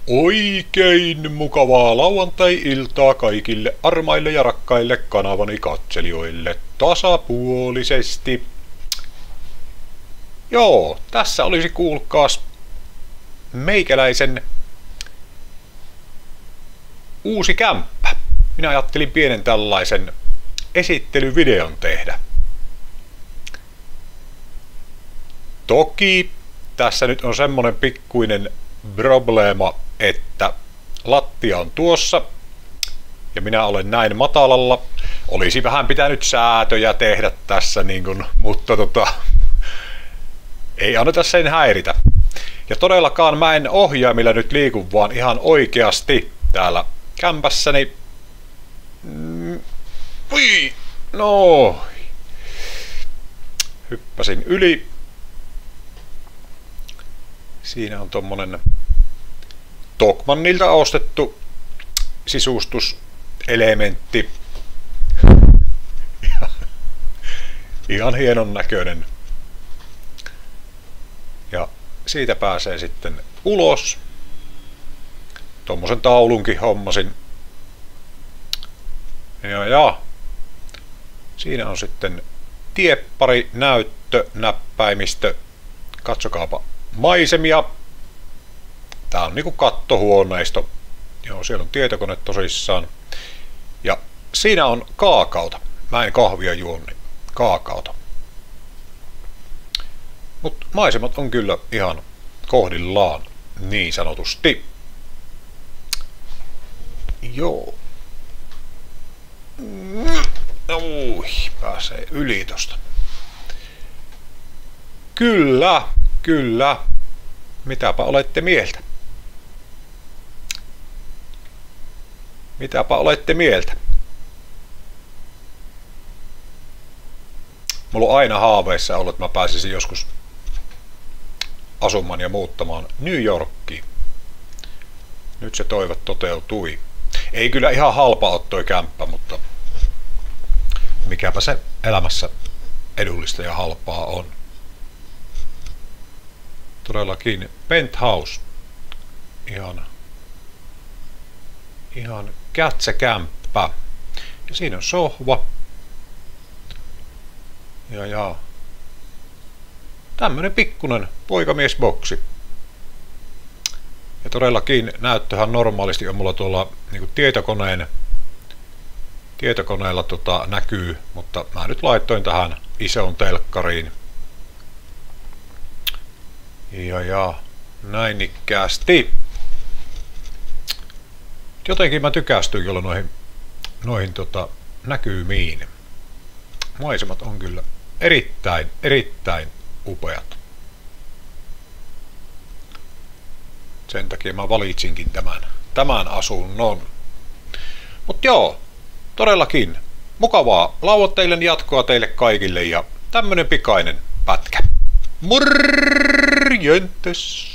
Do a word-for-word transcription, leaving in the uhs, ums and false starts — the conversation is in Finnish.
Oikein mukavaa lauantai-iltaa kaikille armaille ja rakkaille kanavani katselijoille tasapuolisesti. Joo, tässä olisi kuulkaas meikäläisen uusi kämppä. Minä ajattelin pienen tällaisen esittelyvideon tehdä. Toki tässä nyt on semmonen pikkuinen probleema, että lattia on tuossa ja minä olen näin matalalla. Olisi vähän pitänyt säätöjä tehdä tässä, niin kun, mutta tota, ei anneta sen häiritä. Ja todellakaan mä en ohjaimilla nyt liiku, vaan ihan oikeasti täällä kämpässäni. Mm, ui, no, hyppäsin yli. Siinä on tommonen Tokmannilta ostettu sisustuselementti. Ihan hienon näköinen. Ja siitä pääsee sitten ulos. Tommosen taulunkin hommasin. Ja ja. Siinä on sitten tieppari, näyttö, näppäimistö. Katsokaapa maisemia. Tää on niinku kattohuoneisto. Joo, siellä on tietokone tosissaan. Ja siinä on kaakaota. Mä en kahvia juo, niin kaakaota. Mut maisemat on kyllä ihan kohdillaan, niin sanotusti. Joo. Ui, pääsee yli tosta. Kyllä, kyllä. Mitäpä olette mieltä? Mitäpä olette mieltä? Mulla on aina haaveissa ollut, että mä pääsisin joskus asumaan ja muuttamaan New Yorkiin. Nyt se toive toteutui. Ei kyllä ihan halpa ole toi kämppä, mutta mikäpä se elämässä edullista ja halpaa on. Todellakin penthouse. Ihan, ihan kätsäkämppä. Ja siinä on sohva. Ja ja. Tämmönen pikkunen poikamiesboksi. Ja todellakin näyttöhän normaalisti on mulla tuolla niin tietokoneen tietokoneella tota, näkyy, mutta mä nyt laittoin tähän isoon telkkariin. Ja ja, näin ikkäästi. Jotenkin mä tykästyin kyllä noihin, noihin tota, näkymiin. Maisemat on kyllä erittäin, erittäin upeat. Sen takia mä valitsinkin tämän, tämän asunnon. Mut joo, todellakin mukavaa lauantaillen jatkoa teille kaikille ja tämmönen pikainen pätkä. Morjentes!